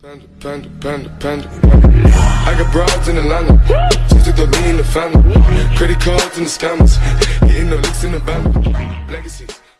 Panda, panda, panda, panda. I got broads in Atlanta. Just took the lean in the family. Credit cards and the scammers. Getting no licks in the band. Legacies.